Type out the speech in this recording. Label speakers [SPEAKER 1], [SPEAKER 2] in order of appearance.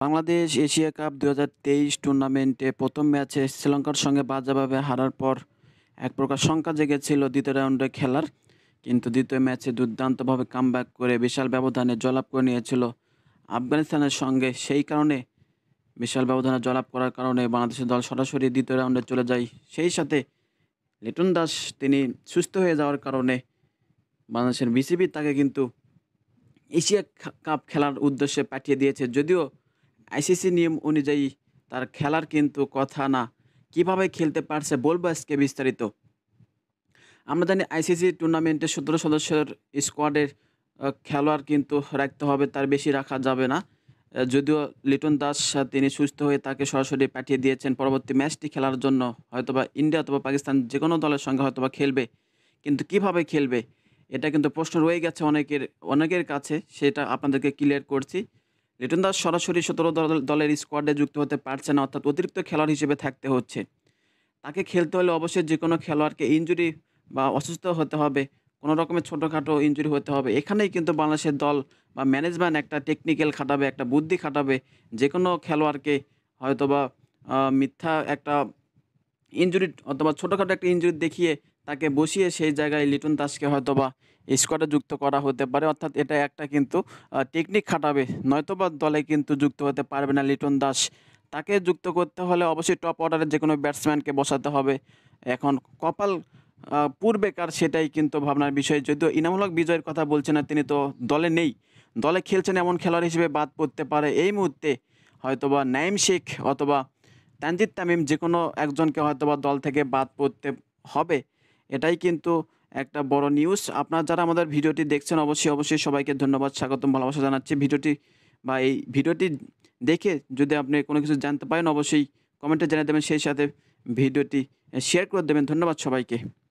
[SPEAKER 1] Bangladesh Asia cup ২০২৩ টুর্নামেন্টে প্রথম ম্যাচে শ্রীলঙ্কার সঙ্গে বাজেভাবে হারার পর এক প্রকার শঙ্কা জেগেছিল দ্বিতীয় রাউন্ডে খেলার। কিন্তু দ্বিতীয় ম্যাচে দুর্দান্তভাবে কামব্যাক করে বিশাল ব্যবধানে জয়লাভ করে নিয়েছিল আফগানিস্তানের সঙ্গে। সেই কারণে বিশাল ব্যবধানে জয়লাভ করার কারণে বাংলাদেশের দল সরাসরি দ্বিতীয় রাউন্ডে চলে যায়। সেই সাথে লিটন দাস তিনি সুস্থ হয়ে যাওয়ার কারণে বাংলাদেশের বিসিবি তাকে কিন্তু এশিয়া কাপ খেলার উদ্দেশ্যে পাঠিয়ে দিয়েছে। যদিও আইসিসি নিয়ম অনুযায়ী তার খেলার কিন্তু কথা না। কিভাবে খেলতে পারছে বলবো আজকে বিস্তারিত। আমরা জানি আইসিসি টুর্নামেন্টে ১৭ সদস্যের স্কোয়াডের খেলোয়াড় কিন্তু রাখতে হবে, তার বেশি রাখা যাবে না। যদিও লিটন দাস তিনি সুস্থ হয়ে তাকে সরাসরি পাঠিয়ে দিয়েছেন পরবর্তী ম্যাচটি খেলার জন্য। হয়তোবা ইন্ডিয়া অথবা পাকিস্তান যে কোনো দলের সঙ্গে হয়তোবা খেলবে, কিন্তু কিভাবে খেলবে এটা কিন্তু প্রশ্ন রয়ে গেছে অনেকের কাছে। সেটা আপনাদেরকে ক্লিয়ার করছি। লিটন দাস সরাসরি ১৭ দলের স্কোয়াডে যুক্ত হতে পারছে না, অর্থাৎ অতিরিক্ত খেলোয়াড় হিসেবে থাকতে হচ্ছে। তাকে খেলতে হলে অবশ্যই যে কোনো খেলোয়াড়কে ইনজুরি বা অসুস্থ হতে হবে, কোনো রকমের ছোটোখাটো ইনজুরি হতে হবে। এখানেই কিন্তু বাংলাদেশের দল বা ম্যানেজমেন্ট একটা টেকনিক্যাল খাটাবে, একটা বুদ্ধি খাটাবে। যে কোনো খেলোয়াড়কে হয়তোবা মিথ্যা একটা ইনজুরি অথবা ছোটোখাটো একটা ইনজুরি দেখিয়ে তাকে বসিয়ে সেই জায়গায় লিটন দাসকে হয়তোবা স্কোয়াডে যুক্ত করা হতে পারে। অর্থাৎ এটা একটা কিন্তু টেকনিক খাটাবে, নয়তোবা দলে কিন্তু যুক্ত হতে পারবে না লিটন দাস। তাকে যুক্ত করতে হলে অবশ্যই টপ অর্ডারের যে কোনো ব্যাটসম্যানকে বসাতে হবে। এখন কপাল পূর্বেকার সেটাই কিন্তু ভাবনার বিষয়। যদিও ইনামুল হক বিজয়ের কথা বলছে না, তিনি তো দলে নেই। দলে খেলছেন এমন খেলোয়াড় হিসেবে বাদ পড়তে পারে এই মুহূর্তে হয়তোবা নাঈম শেখ অথবা তানজিদ তামিম, যে কোনো একজনকে হয়তোবা দল থেকে বাদ পড়তে হবে। এটাই কিন্তু একটা বড় নিউজ। আপনারা যারা আমাদের ভিডিওটি দেখছেন অবশ্যই সবাইকে ধন্যবাদ, স্বাগতম, ভালোবাসা জানাচ্ছি। এই ভিডিওটি দেখে যদি আপনি কোনো কিছু জানতে পারেন অবশ্যই কমেন্টে জানিয়ে দেবেন, সেই সাথে ভিডিওটি শেয়ার করে দেবেন। ধন্যবাদ সবাইকে।